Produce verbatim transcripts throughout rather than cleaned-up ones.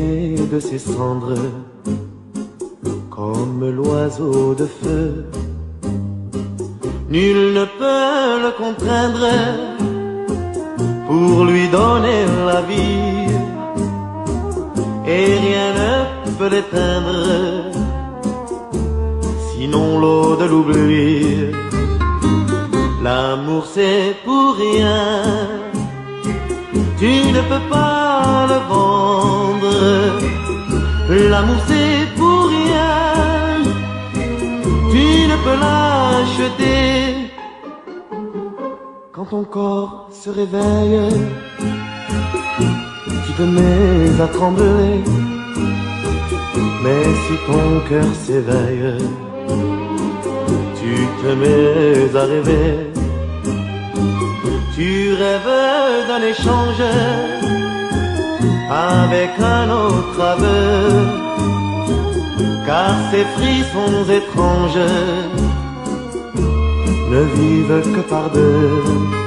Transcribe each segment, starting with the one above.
né de ses cendres, comme l'oiseau de feu. Nul ne peut le contraindre pour lui donner la vie, et rien ne peut l'éteindre, sinon l'eau de l'oubli. L'amour c'est pour rien, tu ne peux pas le vendre. L'amour c'est pour rien, tu ne peux l'acheter. Quand ton corps se réveille, tu te mets à trembler. Mais si ton cœur s'éveille, tu te mets à rêver. Tu rêves d'un échange avec un autre aveu, car ces frissons étranges ne vivent que par deux.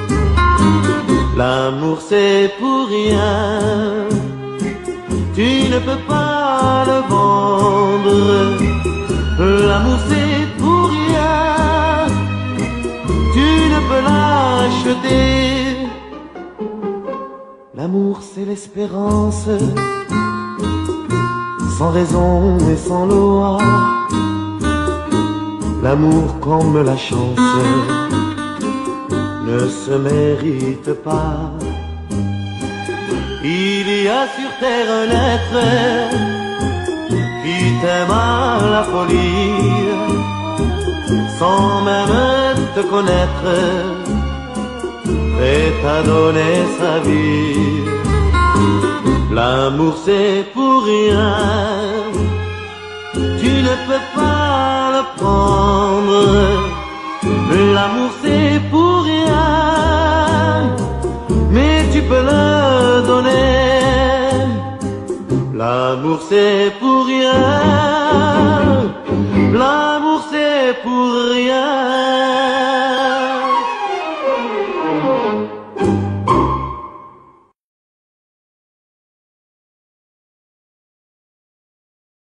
L'amour c'est pour rien, tu ne peux pas le vendre. L'amour c'est pour rien, tu ne peux l'acheter. L'amour c'est l'espérance, sans raison et sans loi. L'amour comme la chance ne se mérite pas. Il y a sur terre un être qui t'aime à la folie, sans même te connaître, prêt à donner sa vie. L'amour c'est pour rien, tu ne peux pas le prendre. L'amour c'est pour rien, mais tu peux le donner. L'amour c'est pour rien, l'amour c'est pour rien.